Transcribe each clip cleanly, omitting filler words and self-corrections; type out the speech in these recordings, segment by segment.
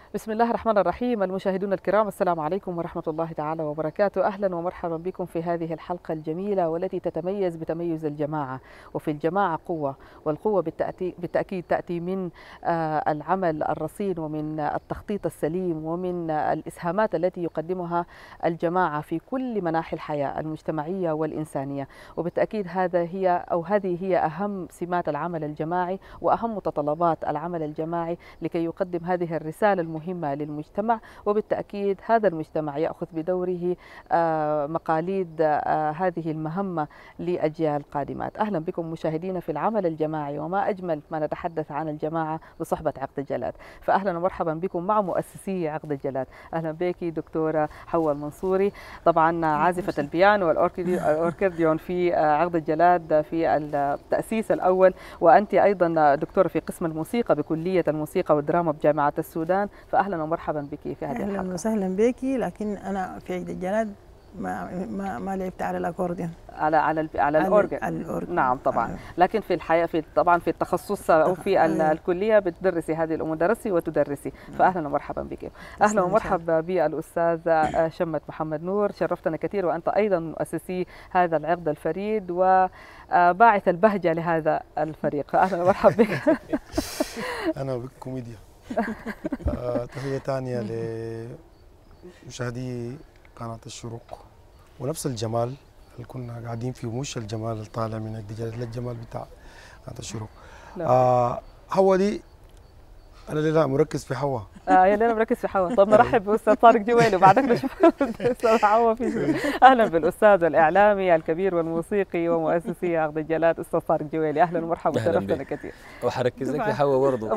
بسم الله الرحمن الرحيم. المشاهدون الكرام، السلام عليكم ورحمة الله تعالى وبركاته. أهلا ومرحبا بكم في هذه الحلقة الجميلة والتي تتميز بتميز الجماعة، وفي الجماعة قوة، والقوة بالتأكيد تأتي من العمل الرصين ومن التخطيط السليم ومن الإسهامات التي يقدمها الجماعة في كل مناحي الحياة المجتمعية والإنسانية. وبالتأكيد هذه هي أهم سمات العمل الجماعي وأهم متطلبات العمل الجماعي لكي يقدم هذه الرسالة المهمة للمجتمع، وبالتأكيد هذا المجتمع يأخذ بدوره مقاليد هذه المهمة لأجيال قادمات. أهلا بكم مشاهدينا في العمل الجماعي، وما أجمل ما نتحدث عن الجماعة بصحبة عقد الجلاد. فأهلا ومرحبا بكم مع مؤسسي عقد الجلاد. أهلا بك دكتورة حواء المنصوري، طبعا عازفة البيانو والأوركرديون في عقد الجلاد في التأسيس الأول، وأنت أيضا دكتورة في قسم الموسيقى بكلية الموسيقى والدراما بجامعة السودان. فأهلا ومرحبا بك في هذه الحلقة. أهلا وسهلا بك، لكن أنا في عيد الجلاد ما لعبت على الأكورديون، على الأورجن. نعم طبعا، لكن في الحياة طبعا في التخصص أو في الكلية بتدرسي هذه الأمور، درسي وتدرسي. فأهلا ومرحبا بك. أهلا ومرحبا بالأستاذ شمت محمد نور، شرفتنا كثير، وأنت أيضا من مؤسسي هذا العقد الفريد وباعث البهجة لهذا الفريق. فأهلا ومرحبا بك. أنا بالكوميديا. تحية ثانية لمشاهدي قناة الشروق، ونفس الجمال اللي كنا قاعدين فيه، مش الجمال اللي طالع من الدجاج، لا الجمال بتاع قناة الشروق. حوا دي أنا لا مركز في حوا. يا ليلى مركز في حوا. طب نرحب بالاستاذ طارق جويلي وبعدك نشوف الاستاذ حوا في. اهلا بالاستاذ الاعلامي الكبير والموسيقي ومؤسسي عقد الجلاد استاذ طارق جويلي. اهلا ومرحبا، شرفتنا كثير. وحركز لك في حوا برضه.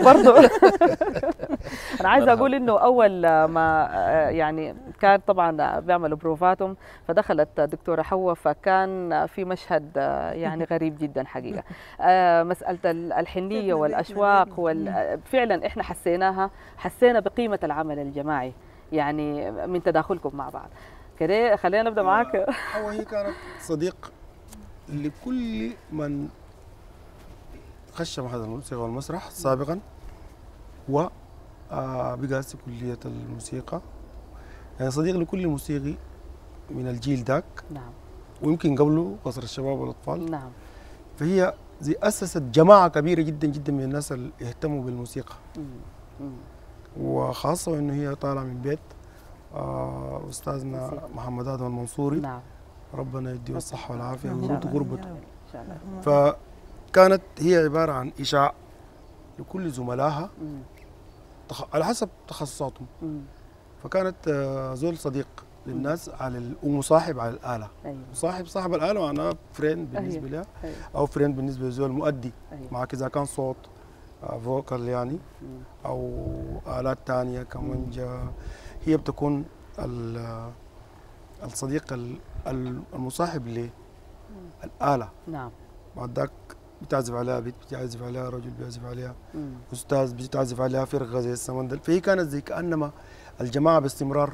انا عايزه اقول انه اول ما يعني كان طبعا بيعملوا بروفاتهم، فدخلت دكتوره حوا، فكان في مشهد يعني غريب جدا حقيقه. مساله الحنيه والاشواق فعلا احنا حسينا بقيمة العمل الجماعي يعني من تداخلكم مع بعض. كده خلينا نبدأ معاك. هي كانت صديق لكل من خش معهد الموسيقى والمسرح سابقا، وبقاسي كلية الموسيقى، يعني صديق لكل موسيقي من الجيل ذاك. نعم. ويمكن قبله قصر الشباب والأطفال. نعم. فهي زي أسست جماعة كبيرة جدا جدا من الناس اللي يهتموا بالموسيقى. وخاصة انه هي طالعة من بيت استاذنا محمد آدم المنصوري. نعم. ربنا يديه الصحة والعافية ويرد غربته. فكانت هي عبارة عن إشاع لكل زملائها على حسب تخصصاتهم. فكانت زول صديق للناس ومصاحب على الآلة. أيوة. صاحب الآلة، وأنا فريند بالنسبة لها. أيوة. أو فريند بالنسبة لزول مؤدي. أيوة. معك إذا كان صوت فوكال يعني، أو آلات تانية كمانجا. هي بتكون الصديق المصاحب للآلة. نعم. بعد ذاك بتعزف عليها بنت، بتعزف عليها رجل، بيعزف عليها أستاذ، بتعزف عليها فرقة زي السمندل. فهي كانت زي كأنما الجماعة باستمرار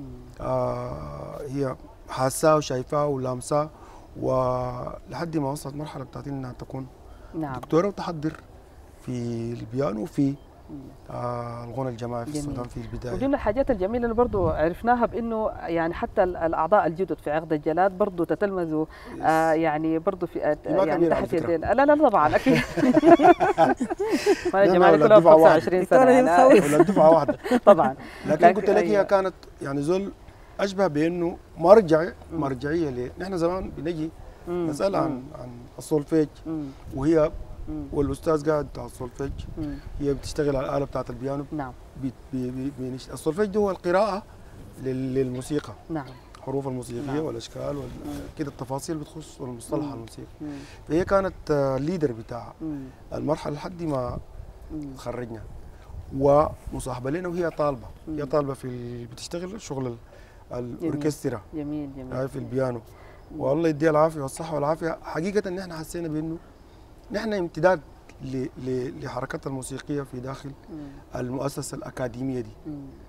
هي حاساه وشايفاه ولامساه، ولحد ما وصلت مرحلة بتاعت إنها تكون دكتورة وتحضر في البيانو وفي الغنى الجماعي في السودان في البدايه. ودي من الحاجات الجميله اللي برضه عرفناها، بانه يعني حتى الاعضاء الجدد في عقد الجلاد برضه تتلمذوا يعني برضه في يعني تحت يدين. لا طبعا اكيد. وانا جماعه كلها 25 سنه ولا الدفعه واحده طبعا. لكن قلت لك هي كانت يعني زول اشبه بانه مرجعيه نحن زمان بنجي نسال عن السولفيج، وهي والاستاذ قاعد بتاع السولفيج، هي بتشتغل على الاله بتاعت البيانو. نعم. السولفيج هو القراءه للموسيقى. نعم. الحروف الموسيقيه. نعم. والاشكال كده التفاصيل بتخص المصطلح الموسيقي. فهي كانت الليدر بتاع المرحله لحد ما تخرجنا، ومصاحبه لنا، وهي طالبه. هي طالبه بتشتغل شغل الاوركسترا. جميل. في البيانو. والله يديها العافيه والصحه والعافيه. حقيقه ان احنا حسينا بانه نحن امتداد لحركتها الموسيقيه في داخل المؤسسه الاكاديميه دي.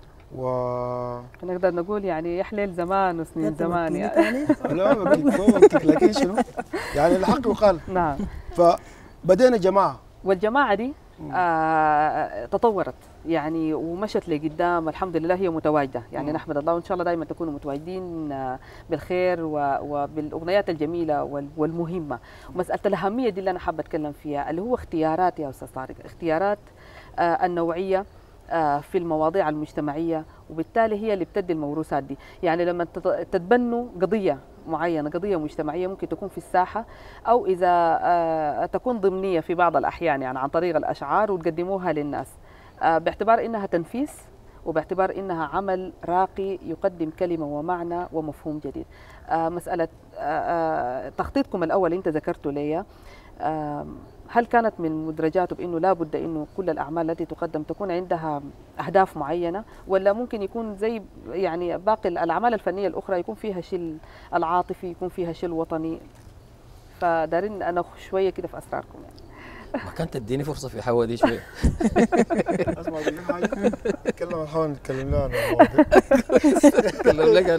نقدر نقول يعني يا حليل زمان وسنين زمان يعني. لا بكتب لكن شنو؟ يعني الحق يقال. نعم. فبدينا جماعه، والجماعه دي تطورت يعني ومشت لقدام الحمد لله، هي متواجده يعني نحمد الله، وان شاء الله دائما تكونوا متواجدين بالخير وبالاغنيات الجميله والمهمه. ومساله الاهميه دي اللي انا حابه اتكلم فيها، اللي هو اختيارات يا استاذ طارق، اختيارات النوعيه في المواضيع المجتمعيه، وبالتالي هي اللي بتدي الموروثات دي. يعني لما تتبنوا قضيه معينه، قضيه مجتمعيه ممكن تكون في الساحه، او اذا تكون ضمنيه في بعض الاحيان يعني عن طريق الاشعار وتقدموها للناس باعتبار انها تنفيس، وباعتبار انها عمل راقي يقدم كلمه ومعنى ومفهوم جديد. مساله تخطيطكم الاول انت ذكرته لي، هل كانت من مدرجاته بانه لابد انه كل الاعمال التي تقدم تكون عندها اهداف معينه، ولا ممكن يكون زي يعني باقي الاعمال الفنيه الاخرى يكون فيها شيء العاطفي، يكون فيها شيء وطني؟ فدارين انا شويه كده في اسراركم يعني. ما كانت تديني فرصه في حوا دي شويه. اسمع اقول لك حاجه، نتكلم نحاول نتكلم لها عن اتكلم لك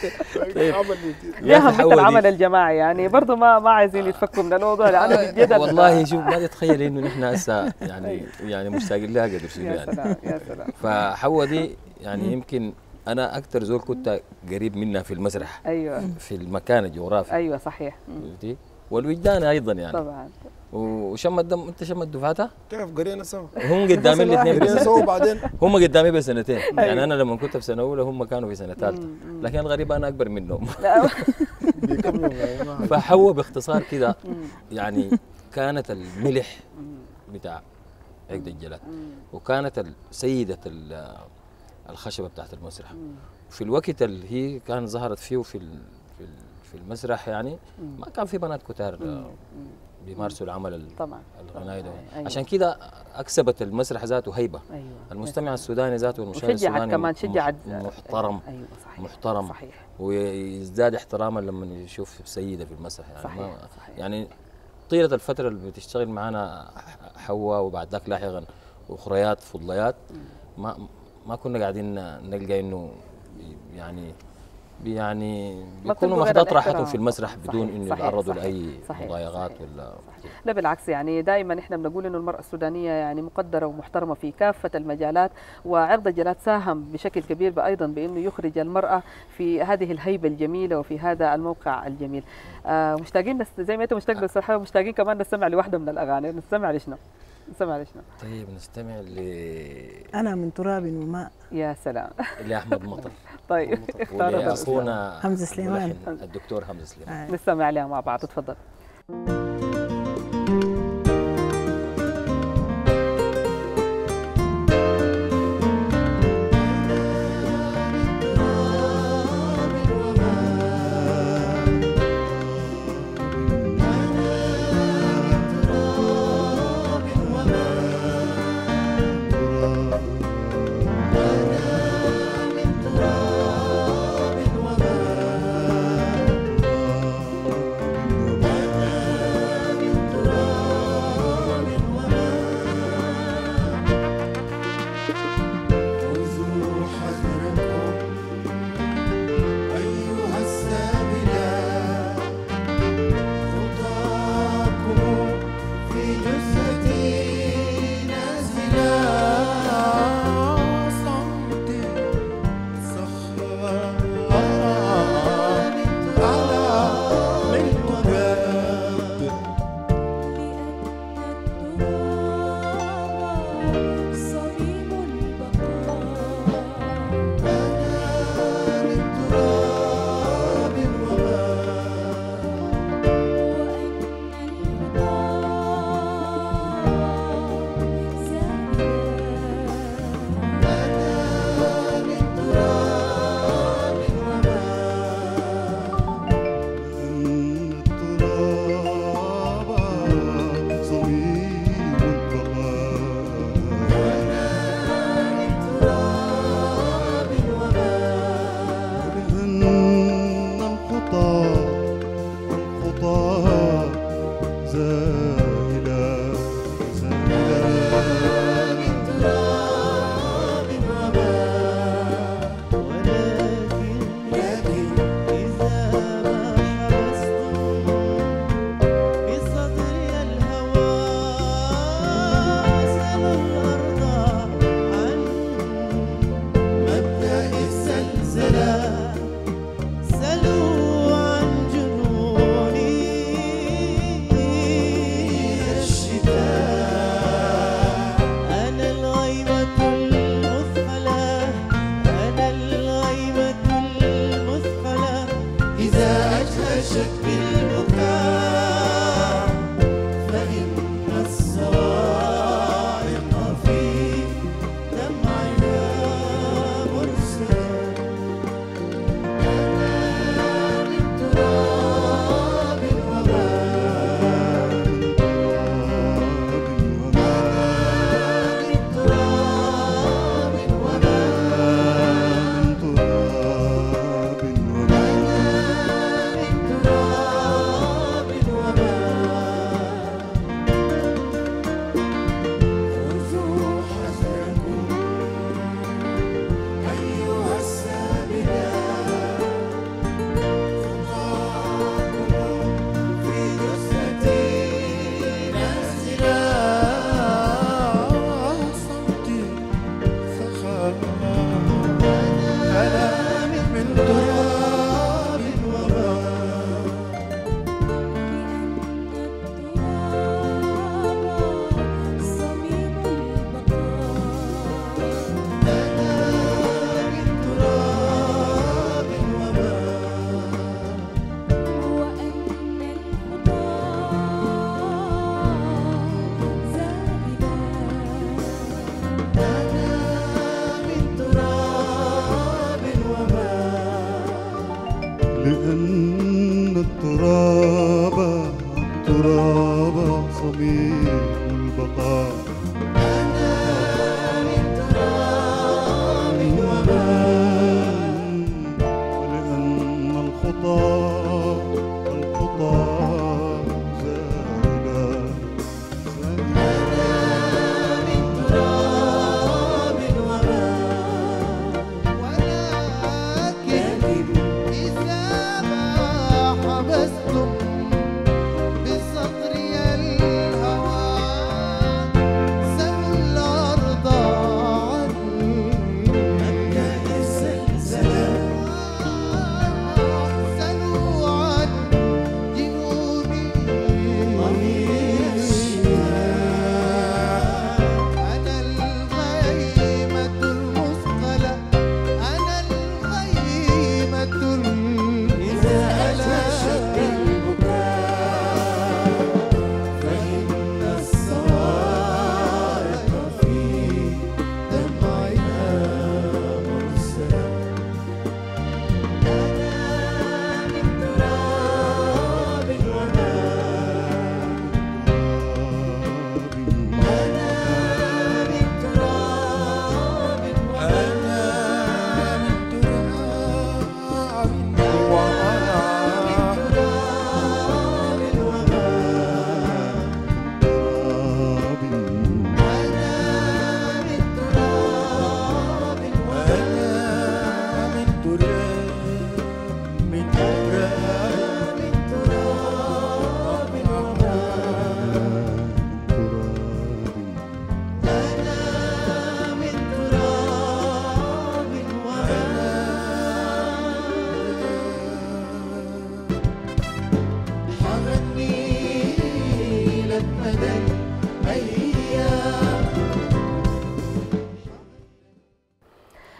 يا هم العمل الجماعي يعني برضه ما عايزين يتفكوا من الموضوع لانه بجد والله شوف ما تتخيل انه نحن هسه يعني مشتاقين لها قدر شنو يا يعني. سلام يا سلام. فحوا دي يعني يمكن انا اكثر زول كنت قريب منها في المسرح، ايوه في المكان الجغرافي، ايوه صحيح. فهمتي؟ والوجدان ايضا يعني طبعا. وشم الدم. انت شمت دفعتها؟ كيف قرينا سوا؟ هم قدامي الاثنين قرينا سوا وبعدين هم قدامي بسنتين. يعني انا لما كنت في سنه اولى هم كانوا في سنه ثالثه، لكن الغريب انا اكبر منهم. بيكملوا. فحوا باختصار كده يعني كانت الملح بتاع عقد الجلاد، وكانت سيدة الخشبة بتاعت المسرح في الوقت اللي هي كان ظهرت فيه في المسرح. يعني ما كان في بنات كتار بيمارسوا العمل طبعا الغنائي ده. أيوة. عشان كده اكسبت المسرح ذاته هيبه. أيوة. المستمع السوداني ذاته والمشاهد وشجعت السوداني كمان شجعت محترم. أيوة صحيح. محترم صحيح. ويزداد احتراما لما يشوف سيده في المسرح يعني. صحيح. صحيح. يعني طيله الفتره اللي بتشتغل معنا حواء وبعد ذاك لاحقا اخريات فضليات ما كنا قاعدين نلقى انه يعني بيكونوا مخدات راحتهم في المسرح بدون انه يتعرضوا لاي مضايقات ولا. لا بالعكس، يعني دائما احنا بنقول انه المراه السودانيه يعني مقدره ومحترمه في كافه المجالات، وعقد الجلاد ساهم بشكل كبير ايضا بانه يخرج المراه في هذه الهيبه الجميله وفي هذا الموقع الجميل. مشتاقين زي ما انت مشتاق للصراحه، مشتاقين كمان نستمع لواحده من الاغاني. نستمع لشنو؟ طيب نستمع أنا من تراب وماء. يا سلام. لأحمد مطر. طيب اختار أخونا حمزة سليمان، الدكتور حمزة سليمان. نستمع عليها مع بعض، تفضل.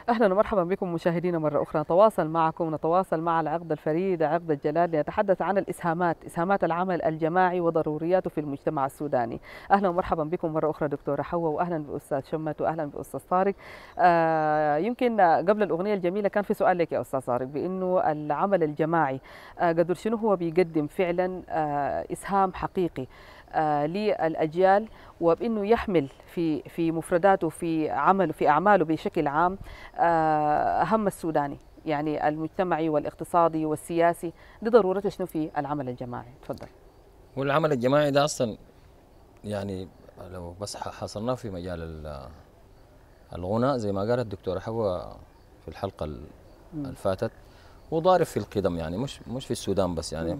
أهلا ومرحبا بكم مشاهدينا مرة أخرى. نتواصل معكم، نتواصل مع العقد الفريد عقد الجلال لنتحدث عن إسهامات العمل الجماعي وضرورياته في المجتمع السوداني. أهلا ومرحبا بكم مرة أخرى دكتورة حواء، وأهلا بأستاذ شمت، وأهلا بأستاذ طارق. يمكن قبل الأغنية الجميلة كان في سؤال لك يا أستاذ طارق، بأنه العمل الجماعي قدر شنو هو بيقدم فعلا إسهام حقيقي للأجيال، وبأنه يحمل في مفرداته في أعماله بشكل عام أهم السوداني، يعني المجتمعي والاقتصادي والسياسي، لضرورته شنو في العمل الجماعي. تفضل. والعمل الجماعي ده أصلا يعني لو بس حصلناه في مجال الغناء زي ما قالت الدكتورة حواء في الحلقة اللي فاتت، وضارب في القدم، يعني مش في السودان بس، يعني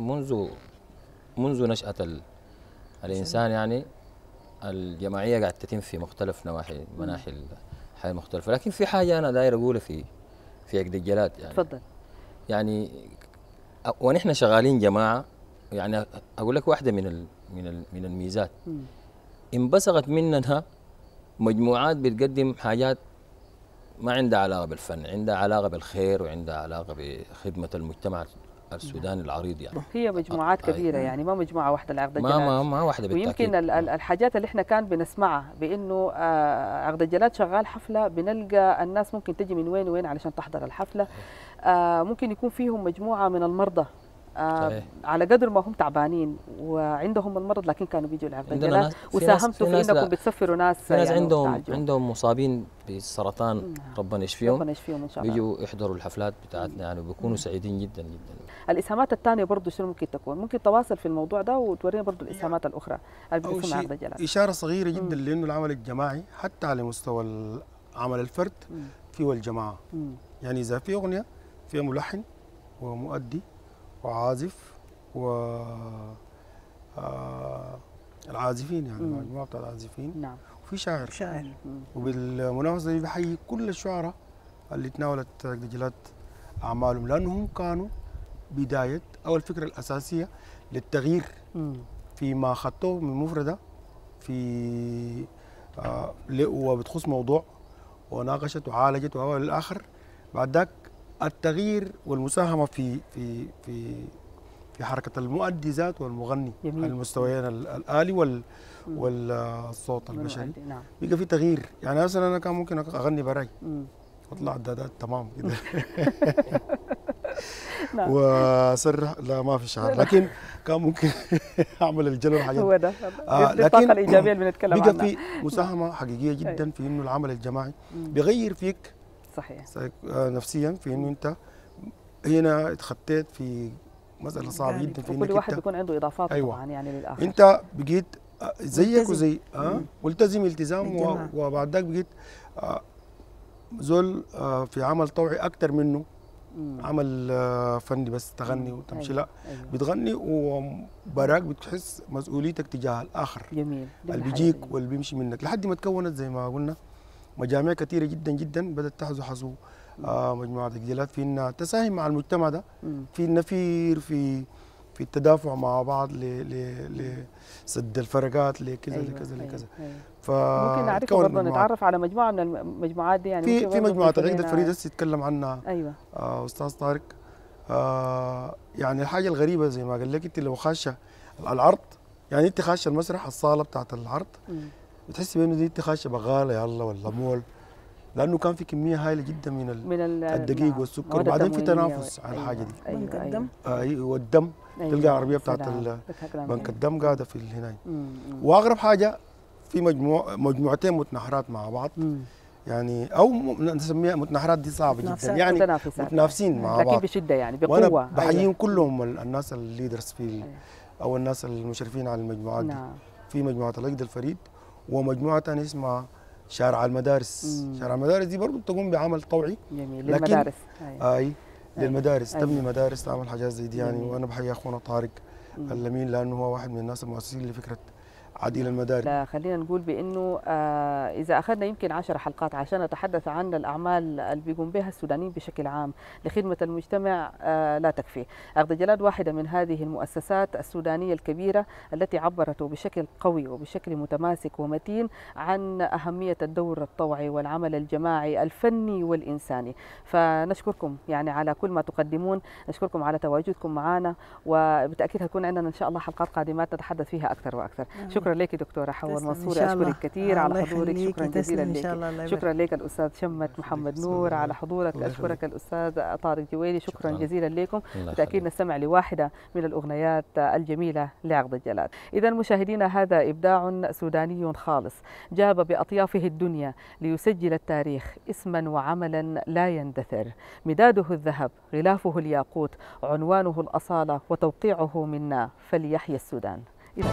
منذ نشأة الإنسان، يعني الجماعية قاعد تتم في مختلف مناحي الحياة مختلفة. لكن في حاجة أنا داير أقولها في عقد الجلاد، يعني تفضل. يعني ونحن شغالين جماعة، يعني أقول لك واحدة من الميزات انبثقت منها مجموعات بتقدم حاجات ما عندها علاقة بالفن، عندها علاقة بالخير، وعندها علاقة بخدمة المجتمع السوداني العريض. يعني هي مجموعات كبيرة، يعني ما مجموعة واحدة لعقد الجلاد، ما واحدة بالتأكيد. ويمكن الحاجات اللي احنا كان بنسمعها بأنه عقد الجلاد شغال حفلة، بنلقى الناس ممكن تجي من وين وين علشان تحضر الحفلة. ممكن يكون فيهم مجموعة من المرضى، على قدر ما هم تعبانين وعندهم المرض، لكن كانوا بيجوا لعقد الجلاد، وساهمتوا في انكم بتسفروا ناس. في ناس يعني عندهم مصابين بالسرطان، ربنا يشفيهم، ربنا يشفيهم ان شاء الله، بيجوا يحضروا الحفلات بتاعتنا، يعني وبيكونوا سعيدين جدا جدا. الاسهامات الثانيه برضه شنو ممكن تكون؟ ممكن تواصل في الموضوع ده وتورينا برضه الاسهامات الاخرى اللي بتكون عقد الجلاد. اشاره صغيره جدا لانه العمل الجماعي حتى على مستوى عمل الفرد فيه الجماعه. يعني اذا في اغنيه فيها ملحن ومؤدي وعازف العازفين، يعني مجموعه بتاع العازفين، نعم، وفي شاعر. وبالمناسبه دي بحيي كل الشعراء اللي تناولت عقد الجلاد اعمالهم، لانهم كانوا بدايه او الفكره الاساسيه للتغيير فيما اخذته من مفرده في وبتخص موضوع وناقشت وعالجت والى الاخر. بعد ذاك التغيير والمساهمه في حركه المؤدي ذات والمغني على المستويين الآلي والصوت البشري. نعم. بقى في تغيير. يعني مثلا انا كان ممكن اغني براي واطلع الدادات تمام كده واسرح، لا ما في شعر، لكن كان ممكن اعمل الجلو والحاجات. هو ده الطاقه الايجابيه اللي بنتكلم عنها. بقى في مساهمه حقيقيه جدا في انه العمل الجماعي بيغير فيك صحيح نفسيا، في انه انت هنا اتخطيت في مسألة صعبة جدا، في كل واحد بيكون عنده إضافات. أيوة. طبعا يعني للآخر أنت بقيت زيك وزي ملتزم التزام، وبعد ذاك بقيت زول في عمل طوعي أكثر منه عمل فني بس تغني وتمشي. لا بتغني وبراك بتحس مسؤوليتك تجاه الآخر. جميل. اللي بيجيك واللي بيمشي منك، لحد ما تكونت زي ما قلنا مجاميع كثيرة جدا جدا بدأت تحظو مجموعة الجلاد في انها تساهم مع المجتمع ده في النفير، في التدافع مع بعض لسد الفرقات لكذا لكذا لكذا. ممكن نعرف برضه نتعرف على مجموعة من المجموعات دي، يعني في مجموعة العقد الفريد يتكلم عنها. ايوه استاذ طارق. يعني الحاجة الغريبة زي ما قال لك، انت لو خاشه العرض، يعني انت خاشه المسرح الصالة بتاعت العرض بتحسي بانه دي انت خاشه بغالة يلا ولا مول، لانه كان في كميه هائله جدا من الدقيق والسكر، وبعدين في تنافس على الحاجه دي. بنك الدم. والدم تلقى العربيه بتاعت بنك الدم قاعده في هنا. واغرب حاجه في مجموعتين متناحرات مع بعض، يعني او نسميها متناحرات، دي صعبه جدا، يعني متنافسين مع بعض لكن بشده، يعني بقوه. وانا بحييهم كلهم الناس الليدرز في او الناس المشرفين على المجموعات دي. في مجموعه العقد الفريد، ومجموعه ثانيه اسمها شارع المدارس. شارع المدارس دي برضه تقوم بعمل طوعي جميل للمدارس. للمدارس، تبني مدارس، تعمل حاجات زي دي يعني. وانا بحيي اخونا طارق اللمين، لانه هو واحد من الناس المؤسسين لفكره عديل المداري. لا خلينا نقول بانه اذا اخذنا يمكن 10 حلقات عشان نتحدث عن الاعمال اللي بيقوم بها السودانيين بشكل عام لخدمه المجتمع لا تكفي. عقد الجلاد واحده من هذه المؤسسات السودانيه الكبيره التي عبرت بشكل قوي وبشكل متماسك ومتين عن اهميه الدور الطوعي والعمل الجماعي الفني والانساني. فنشكركم يعني على كل ما تقدمون، نشكركم على تواجدكم معنا، وبالتاكيد هتكون عندنا ان شاء الله حلقات قادمات نتحدث فيها اكثر واكثر. شكرا لك دكتوره حواء منصوري، اشكرك كثير على حضورك. شكرا جزيلا لك. شكرا لك الاستاذ شمت محمد نور على حضورك. اشكرك الاستاذ طارق جويلي، شكرا جزيلا لكم. بالتاكيد نستمع لواحده من الاغنيات الجميله لعقد الجلاد. اذا مشاهدينا هذا ابداع سوداني خالص جاب باطيافه الدنيا ليسجل التاريخ اسما وعملا لا يندثر، مداده الذهب غلافه الياقوت عنوانه الأصالة وتوقيعه منا، فليحيى السودان. إلى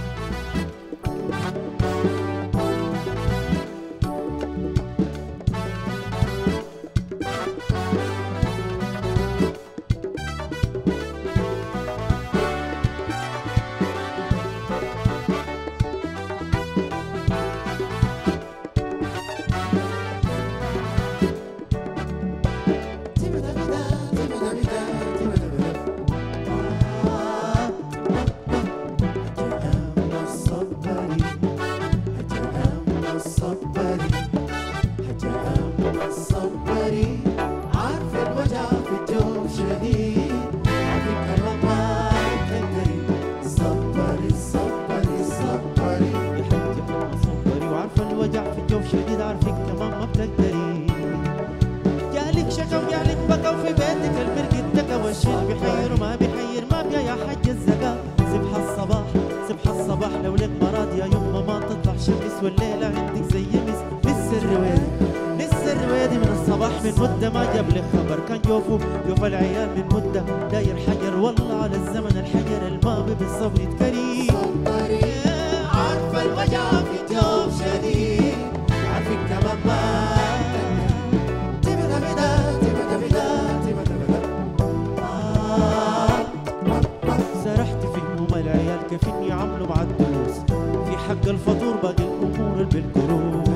يوف العيال من مدة داير حجر والله على الزمن الحجر الماضي بالصبر يتكريم. عارفة الوجع في جوف شديد عارفك كمان ما تبدا بدا تبدا بدا تبدا بدا. سرحت في هموم العيال كيف اني عامله مع الدروس في حق الفطور باقي الامور اللي بالكروش.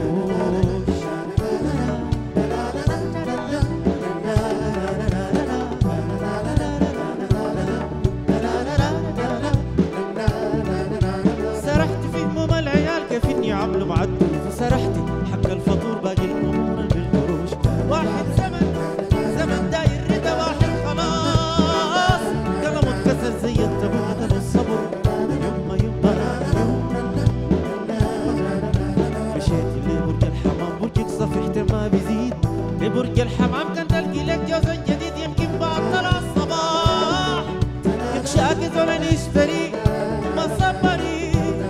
عملوا معدل فسرحتي حق الفطور باقي الامور بالقروش. واحد زمن داير رضا واحد خلاص قلمه اتكسر زي التابوت ابو الصبر. يما مشيت لبرج الحمام برجك صفحت ما بيزيد لبرج الحمام كان تلقي لك جوز جديد يمكن بعد طلع الصباح يخشاك ولا نشتري ما صبري.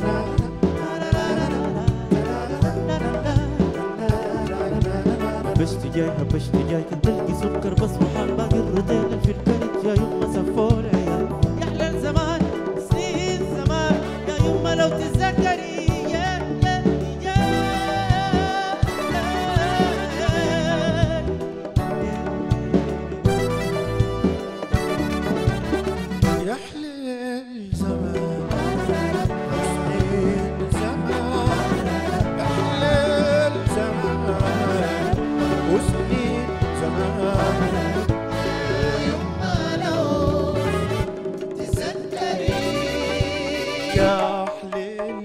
بشت جاي كنت تلقي سكر بس وحال باقي الرضيل في الكرت يا يما سفوا العيال يا احلى الزمان سنين زمان يا يما لو تتذكري يا احلى الزمان سنين زمان احلى الزمان وسنين زمان يما لو تتذكري يا أحلى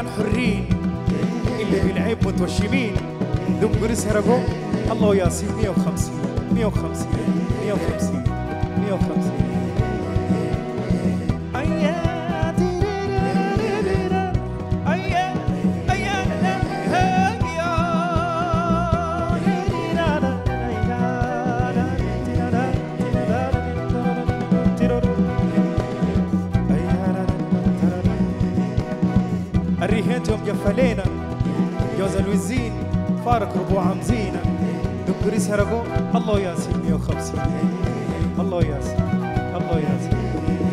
كان حرين اللي بالعيب متوشمين دنقر سرقوا الله ياسين 150 150 150 150 الريهنتهم جفلينا جوز الوزين فارق ربوع عمزينا دكتوري سرقوا الله ياسين 150 الله ياسين الله ياسين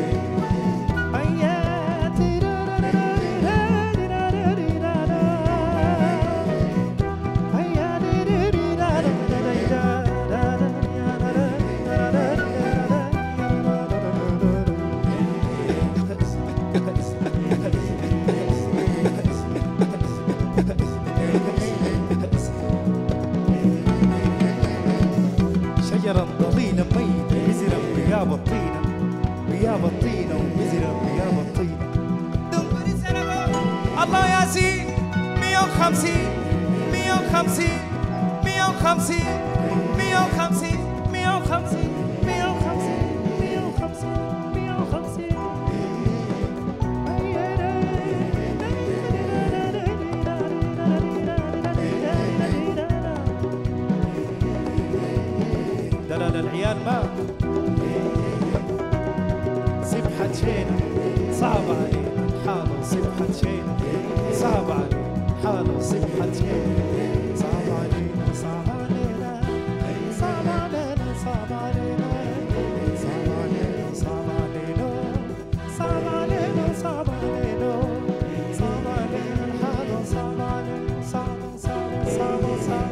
شجرا ضليلا ميت مزرا بياب الطينة بياب الطينة ومزرا بياب الطينة دنقري سرقوا الله ياسين 150 150 150 150 150 150 150 دلال العيال ما سبحة شينا صعب علينا حاله سبحة شينا صعب علينا حاله سبحة شينا صعب علينا صعب علينا صعب علينا صعب علينا صعب علينا صعب علينا صعب علينا صعب علينا صعب علينا حاله صعب علينا صعب صعب صعب صعب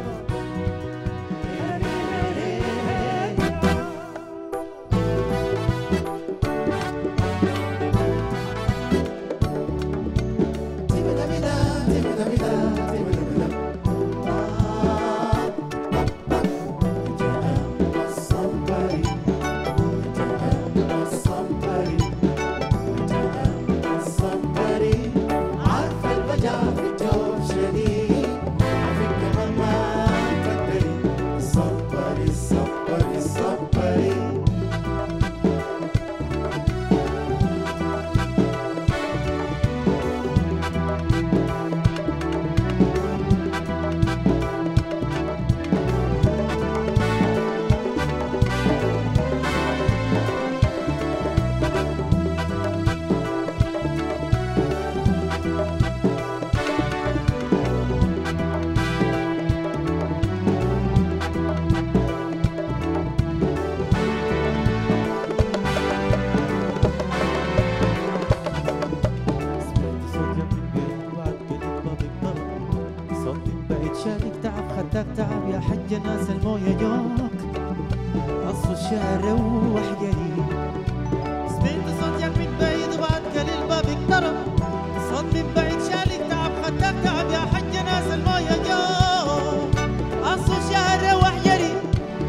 تعب يا حج ناس المويه جوك اصل الشعر روح جريء سمعت صوتك من بعيد بعد قليل باب اقترب صوت من بعيد شالك تعب خدك تعب يا حج ناس المويه جوك اصل الشعر روح جريء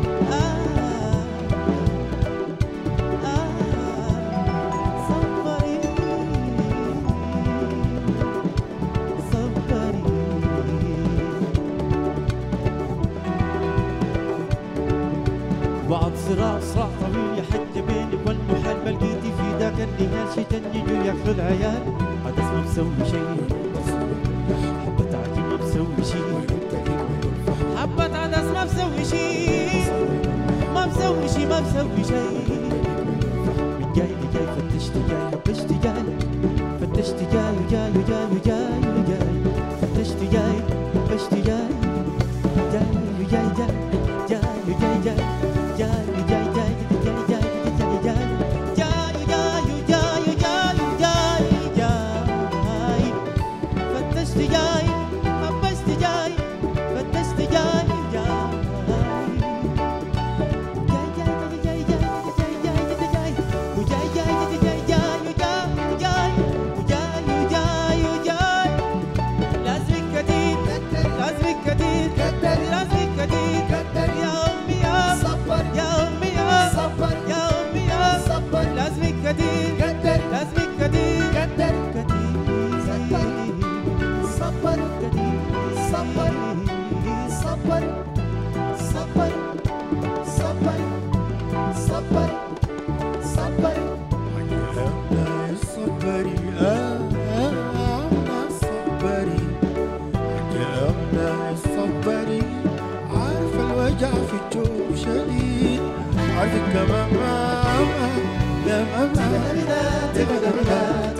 صبري صبري بعد صراع طويل يا حج بينك والمحال بلقيتي في ذاك النهار شي تنجي ياكلوا العيال عدس ما مسوي شيء حبة عجيب ما مسوي شيء حبة عدس ما مسوي شيء ما مسوي شيء ما مسوي شيء من جاي لجاي فتشت جاي حبشت جاي فتشت جاي وجاي وجاي وجاي وجاي فتشت جاي حبشت جاي جاي وجاي جاي جاي وجاي جاي فيك كمان يا ماما